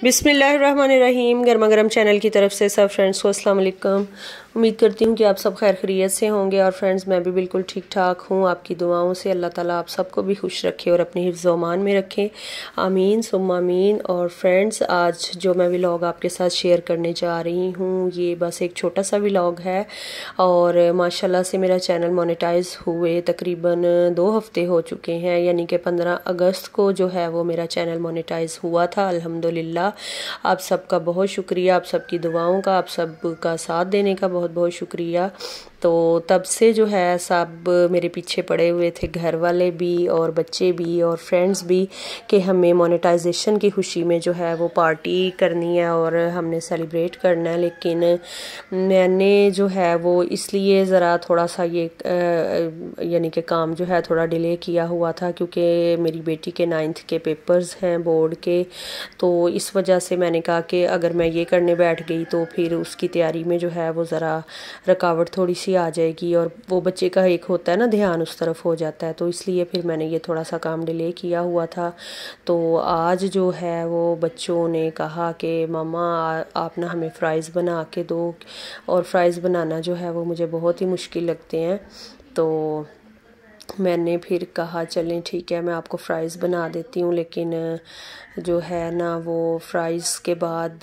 बिस्मिल्लाहिर्रहमानिर्रहीम। गर्मा गर्म चैनल की तरफ से सब फ्रेंड्स को अस्सलाम वालेकुम। उम्मीद करती हूँ कि आप सब खैर खैरियत से होंगे और फ्रेंड्स मैं भी बिल्कुल ठीक ठाक हूँ। आपकी दुआओं से अल्लाह ताला आप सबको भी खुश रखे और अपने हिफ्ज़ व अमान में रखें, आमीन सुम्मा आमीन। और फ्रेंड्स आज जो मैं व्लॉग आपके साथ शेयर करने जा रही हूँ ये बस एक छोटा सा व्लॉग है और माशाल्लाह से मेरा चैनल मोनेटाइज हुए तकरीबन 2 हफ्ते हो चुके हैं, यानी कि 15 अगस्त को जो है वो मेरा चैनल मोनेटाइज हुआ था अल्हम्दुलिल्लाह। आप सबका बहुत शुक्रिया, आप सबकी दुआओं का, आप सबका साथ देने का बहुत बहुत शुक्रिया। तो तब से जो है सब मेरे पीछे पड़े हुए थे, घर वाले भी और बच्चे भी और फ्रेंड्स भी, कि हमें मोनेटाइजेशन की खुशी में जो है वो पार्टी करनी है और हमने सेलिब्रेट करना है। लेकिन मैंने जो है वो इसलिए ज़रा थोड़ा सा ये यानी कि काम जो है थोड़ा डिले किया हुआ था क्योंकि मेरी बेटी के 9th के पेपर्स हैं बोर्ड के। तो इस वजह से मैंने कहा कि अगर मैं ये करने बैठ गई तो फिर उसकी तैयारी में जो है वो ज़रा रुकावट थोड़ी सी आ जाएगी और वो बच्चे का एक होता है ना ध्यान उस तरफ हो जाता है। तो इसलिए फिर मैंने ये थोड़ा सा काम डिले किया हुआ था। तो आज जो है वो बच्चों ने कहा कि मामा आप ना हमें फ़्राइज़ बना के दो, और फ़्राइज़ बनाना जो है वो मुझे बहुत ही मुश्किल लगते हैं। तो मैंने फिर कहा चलें ठीक है मैं आपको फ़्राइज़ बना देती हूँ। लेकिन जो है ना वो फ़्राइज़ के बाद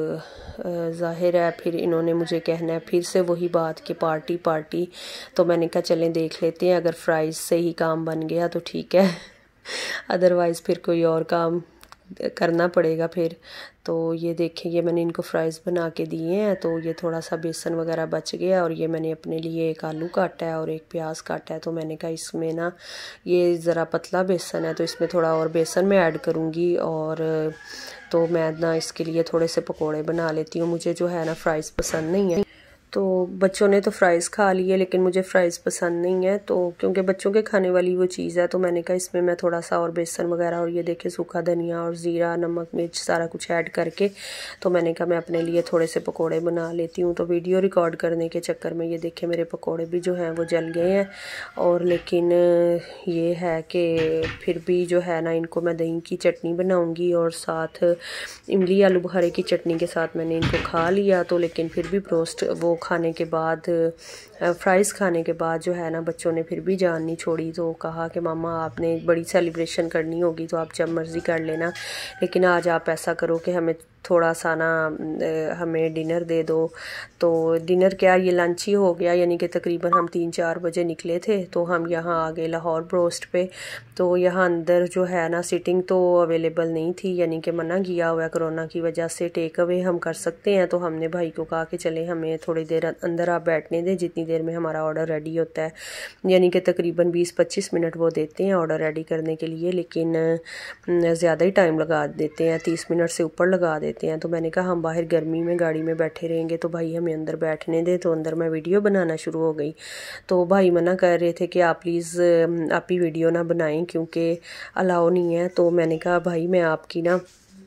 ज़ाहिर है फिर इन्होंने मुझे कहना है फिर से वही बात कि पार्टी पार्टी। तो मैंने कहा चलें देख लेते हैं, अगर फ़्राइज़ से ही काम बन गया तो ठीक है अदरवाइज़ फिर कोई और काम करना पड़ेगा फिर। तो ये देखें ये मैंने इनको फ़्राइज़ बना के दिए हैं। तो ये थोड़ा सा बेसन वगैरह बच गया और ये मैंने अपने लिए एक आलू काटा है और एक प्याज काटा है। तो मैंने कहा इसमें ना ये ज़रा पतला बेसन है तो इसमें थोड़ा और बेसन मैं ऐड करूँगी और तो मैं ना इसके लिए थोड़े से पकोड़े बना लेती हूँ। मुझे जो है ना फ़्राइज़ पसंद नहीं है। तो बच्चों ने तो फ़्राइज़ खा लिए लेकिन मुझे फ़्राइज़ पसंद नहीं है। तो क्योंकि बच्चों के खाने वाली वो चीज़ है तो मैंने कहा इसमें मैं थोड़ा सा और बेसन वगैरह और ये देखे सूखा धनिया और ज़ीरा नमक मिर्च सारा कुछ ऐड करके तो मैंने कहा मैं अपने लिए थोड़े से पकोड़े बना लेती हूँ। तो वीडियो रिकॉर्ड करने के चक्कर में ये देखे मेरे पकोड़े भी जो हैं वो जल गए हैं। और लेकिन ये है कि फिर भी जो है ना इनको मैं दही की चटनी बनाऊँगी और साथ इमली आलू बुखारे की चटनी के साथ मैंने इनको खा लिया। तो लेकिन फिर भी ब्रोस्ट वो खाने के बाद फ़्राइज़ खाने के बाद जो है ना बच्चों ने फिर भी जान नहीं छोड़ी। तो कहा कि मामा आपने बड़ी सेलिब्रेशन करनी होगी तो आप जब मर्ज़ी कर लेना, लेकिन आज आप ऐसा करो कि हमें थोड़ा सा ना हमें डिनर दे दो। तो डिनर क्या ये लंच ही हो गया, यानी कि तकरीबन हम 3-4 बजे निकले थे तो हम यहाँ आ गए लाहौर ब्रोस्ट पे। तो यहाँ अंदर जो है ना सीटिंग तो अवेलेबल नहीं थी, यानी कि मना किया हुआ है कोरोना की वजह से। टेक अवे हम कर सकते हैं। तो हमने भाई को कहा कि चले हमें थोड़ी देर अंदर आप बैठने दें जितनी देर में हमारा ऑर्डर रेडी होता है, यानी कि तकरीबन 20-25 मिनट वो देते हैं ऑर्डर रेडी करने के लिए, लेकिन ज़्यादा ही टाइम लगा देते हैं, 30 मिनट से ऊपर लगा देते हैं। तो मैंने कहा हम बाहर गर्मी में गाड़ी में बैठे रहेंगे तो भाई हमें अंदर बैठने दे। तो अंदर मैं वीडियो बनाना शुरू हो गई तो भाई मना कर रहे थे कि आप प्लीज़ आप ही वीडियो ना बनाएं क्योंकि अलाउ नहीं है। तो मैंने कहा भाई मैं आपकी ना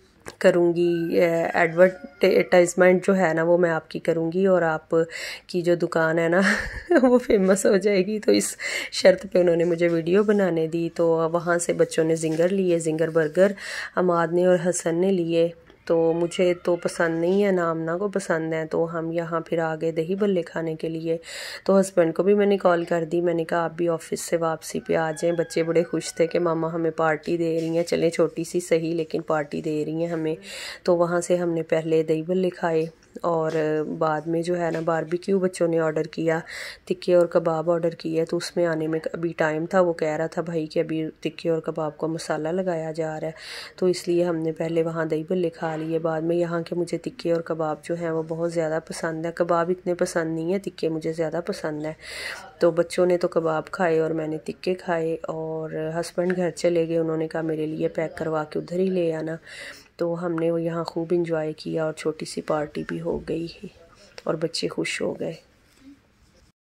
करूँगी एडवर्टाइजमेंट जो है ना वो मैं आपकी करूँगी और आप की जो दुकान है ना वो फेमस हो जाएगी। तो इस शर्त पे उन्होंने मुझे वीडियो बनाने दी। तो वहाँ से बच्चों ने जिंगर लिए, जिंगर बर्गर अमाद ने और हसन ने लिए। तो मुझे तो पसंद नहीं है ना आमना को पसंद है। तो हम यहाँ फिर आ गए दही बल्ले खाने के लिए। तो हस्बैंड को भी मैंने कॉल कर दी, मैंने कहा आप भी ऑफिस से वापसी पे आ जाएं। बच्चे बड़े खुश थे कि मामा हमें पार्टी दे रही हैं, चलें छोटी सी सही लेकिन पार्टी दे रही हैं हमें। तो वहाँ से हमने पहले दही बल्ले खाए और बाद में जो है ना बारबेक्यू बच्चों ने ऑर्डर किया, टिक्के और कबाब ऑर्डर किए। तो उसमें आने में अभी टाइम था, वो कह रहा था भाई कि अभी टिक्के और कबाब को मसाला लगाया जा रहा है। तो इसलिए हमने पहले वहाँ दही बल्ले खा लिए। बाद में यहाँ के मुझे टिक्के और कबाब जो हैं वो बहुत ज़्यादा पसंद है, कबाब इतने पसंद नहीं है, टिक्के मुझे ज़्यादा पसंद है। तो बच्चों ने तो कबाब खाए और मैंने टिक्के खाए। और हस्बैंड घर चले गए, उन्होंने कहा मेरे लिए पैक करवा के उधर ही ले आना। तो हमने वो यहाँ खूब इंजॉय किया और छोटी सी पार्टी भी हो गई और बच्चे खुश हो गए।